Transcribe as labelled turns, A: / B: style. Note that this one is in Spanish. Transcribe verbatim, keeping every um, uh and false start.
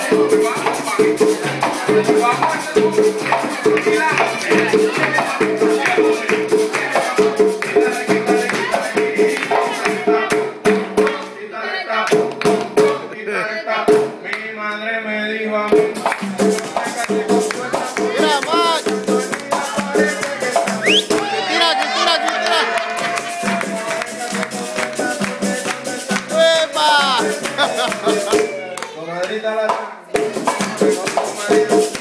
A: Mi madre me dijo a mí.
B: Mira, man. Tira, tira, tira. ¡Epa!
A: Comadrita la...